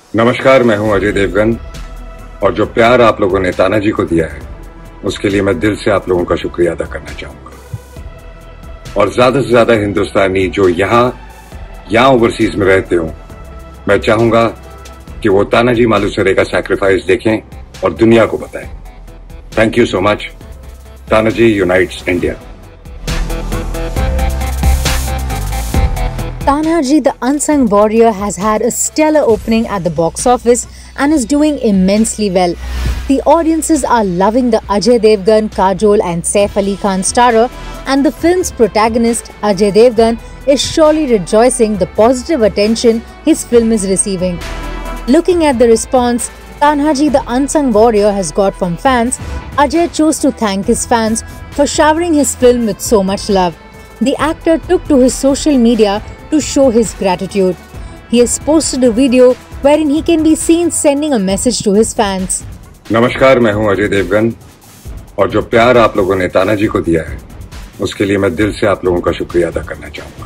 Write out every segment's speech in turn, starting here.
नमस्कार, मैं हूं अजय देवगन और जो प्यार आप लोगों ने तानाजी को दिया है उसके लिए मैं दिल से आप लोगों का शुक्रिया अदा करना चाहूंगा। और ज्यादा से ज्यादा हिंदुस्तानी जो यहाँ ओवरसीज में रहते हो, मैं चाहूंगा कि वो तानाजी मालुसरे का सैक्रिफाइस देखें और दुनिया को बताएं। Thank you so much. Tanhaji unites India. Tanhaji the Unsung Warrior has had a stellar opening at the box office and is doing immensely well. The audiences are loving the Ajay Devgn, Kajol and Saif Ali Khan starrer, and the film's protagonist Ajay Devgn is surely rejoicing the positive attention his film is receiving. Looking at the response Tanhaji the Unsung Warrior has got from fans, Ajay chose to thank his fans for showering his film with so much love. The actor took to his social media to show his gratitude. He has posted a video wherein he can be seen sending a message to his fans. नमस्कार, मैं हूं अजय देवगन और जो प्यार आप लोगों ने तानाजी को दिया है उसके लिए मैं दिल से आप लोगों का शुक्रिया अदा करना चाहूंगा।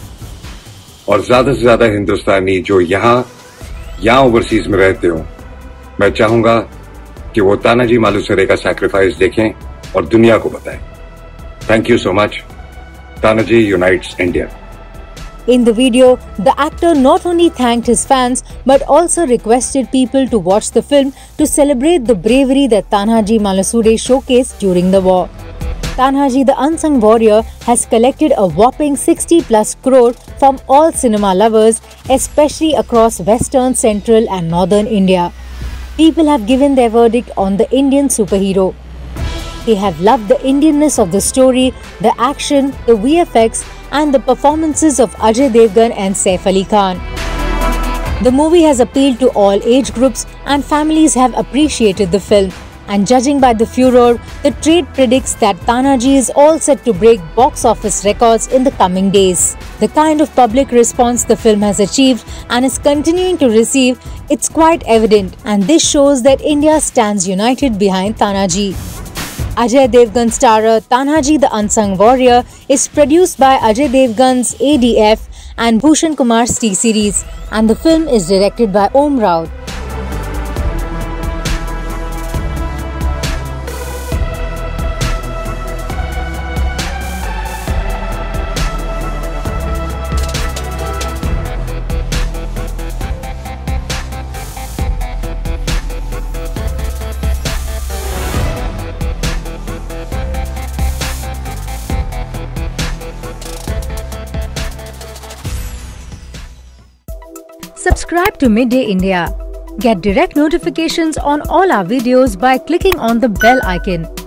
और ज्यादा से ज्यादा हिंदुस्तानी जो यहाँ ओवरसीज में रहते हो, मैं चाहूंगा कि वो तानाजी मालुसरे का सैक्रिफाइस देखें और दुनिया को बताएं। Thank you so much. Tanhaji unites India. In the video, the actor not only thanked his fans but also requested people to watch the film to celebrate the bravery that Tanhaji Malusure showcased during the war. Tanhaji the Unsung Warrior has collected a whopping 60+ crore from all cinema lovers, especially across western, central and northern India. People have given their verdict on the Indian superhero. They have loved the Indianness of the story, the action, the VFX and the performances of Ajay Devgn and Saif Ali Khan. The movie has appealed to all age groups and families have appreciated the film. And judging by the furor, the trade predicts that Tanhaji is all set to break box office records in the coming days. The kind of public response the film has achieved and is continuing to receive, it's quite evident, and this shows that India stands united behind Tanhaji. Ajay Devgn starrer Tanhaji the Unsung Warrior is produced by Ajay Devgn's ADF and Bhushan Kumar's T-Series, and the film is directed by Om Rao. Subscribe to Midday India. Get direct notifications on all our videos by clicking on the bell icon.